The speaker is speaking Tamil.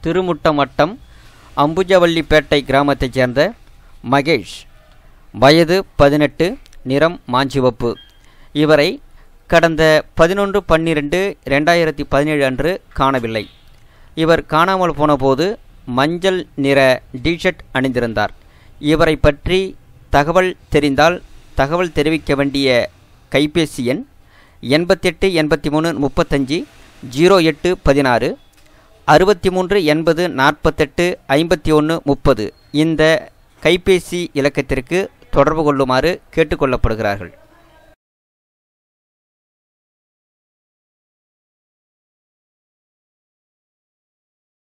திருமுட்டம் வட்டம் அம்புஜவள்ளிப்பேட்டை கிராமத்தைச் சேர்ந்த மகேஷ். வயது 18, நிறம் மாஞ்சிவப்பு. இவரை கடந்த 11/12/2017 அன்று காணவில்லை. இவர் காணாமல் போனபோது மஞ்சள் நிற டிஷர்ட் அணிந்திருந்தார். இவரை பற்றி தகவல் தெரிந்தால் தகவல் தெரிவிக்க வேண்டிய கைபேசி எண் 88 83 35 08 16 63 80 48 51 30 இந்த கைபேசி இலக்கத்திற்கு தொடர்பு கொள்ளுமாறு கேட்டுக்கொள்ளப்படுகிறார்கள்.